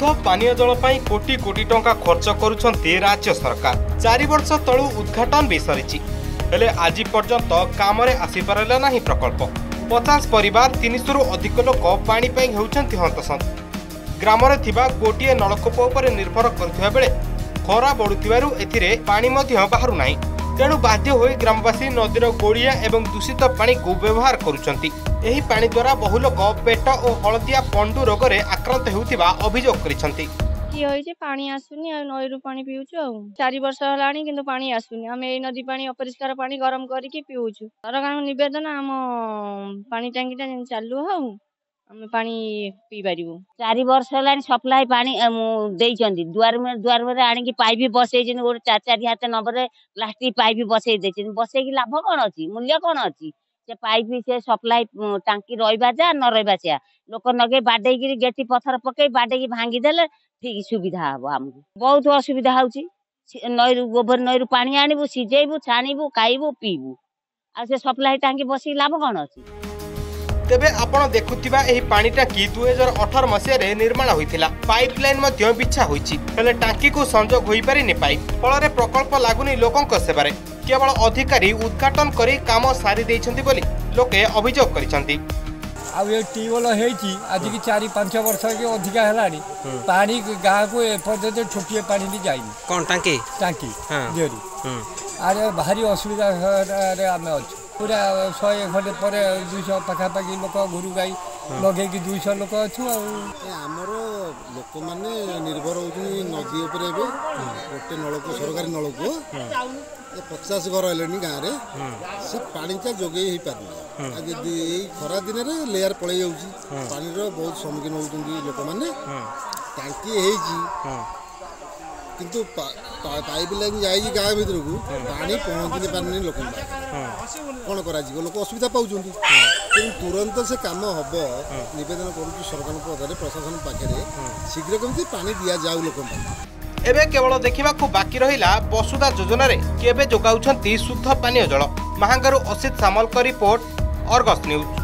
शुद्ध पानीय जल पाई कोटी कोटी टंका खर्च करुछंती राज्य सरकार। 4 वर्ष तळु उद्घाटन भी सरिछि, हेले आज पर्यंत काम रे आसी पारला नाही प्रकल्प। 50 परिवार 300 रु अधिक लोक पानी पाई हेउछंती हंतसंत। ग्राम रे थिबा गोटिए नलकूप उपर निर्भर करथिबा बेले खरा बढुथिबारु एथिरे पानी मध्य बाहरु नाही। तेणु बाध्य होई ग्रामवासी नदीर गोड़िया एवं दूषित पानी को व्यवहार करुछंती। एही पानी द्वारा बहु लोक पेट और हलदिया पंडु रोग रे आक्रांत हेउथिबा अभियोग करिसंती। की होई जे पानी आसुनी आ नईरु पानी पिउछु आ 4 वर्ष हलाणी किंतु पानी आसुनी। हम ए नदी पानी अपरिष्कार पानी गरम करिकि पिउछु। सरकार निवेदन हम पानी टंकीटा चालू हौ हम पानी पी पारिबु। 4 वर्ष हलाणी सप्लाई पानी देइचंदी। दुआर में आनी की पाइप बसैछन। गोटे 4 हाथ नंबर प्लास्टिक पाइप बसै देछन। बसै की लाभ कोन अछि, मूल्य कोन अछि? से पाइप से सप्लाई टांकी रहिबा जा न रहिबा से लोक नगे बाडे की गेटी पत्थर पके बाडे की भांगी देले ठीक सुविधा हबो। हमहु बहुत असुविधा होउची। नईरु गोबर नईरु पानी आनिबु, सिजेइबु, छानिबु, खाइबु, पीबु आ से सप्लाई टांकी बसी लाभ कोन अछि? तेबे आपण देखुथिबा एही पानी टांकी 2018 मसिया रे निर्माण होइथिला। पाइपलाइन मध्ये बिछा होइछि, हेले टांकी को संजोग होई पारि नि पाइप। फଳରେ प्रकल्प लागुनी लोकंक सेबारे। केवल अधिकारी उद्घाटन करी काम सारी देइछंती बोली लोके अभियोग करिसंती। आ ये टीवल हेची आज की 4-5 वर्ष के अधिका हलानी पानी गाँ को एपर्यंत ठोकिए पानी भी जाइनी। कोन टांकी देरी अरे भारी असुविधा रे आमे अछि। पूरा 100 खंडे पर 200 पाखापाखि लोक घुरु गाई लगे कि 200 लोक अच्छु। आमर लोक माने निर्भर होती नदी उपरे एबे गोटे नलकूप सरकारी नलकूप 50 घर हेलेनी गाँव रे से पानी जोगे ही पार यदि खरा दिन में लेयर पड़े जाऊँगी पानी बहुत सम्मुखीन होती लोक मैंने टांकी किंतु पाइप लाइन जाए गाँव भर को पानी पहुँची पारे लोक कौन कर लोक असुविधा पाँच तुरंत से कम हम नवेदन कर सरकार पाखे प्रशासन पाखे शीघ्र कमी पानी दि जाऊ लोक। एबे केवल देखा बाकी रहिला वसुधा योजना रे केबे जोगाउछंती शुद्ध पानीय जल। महांगारू असित सामल का रिपोर्ट, अर्गस न्यूज।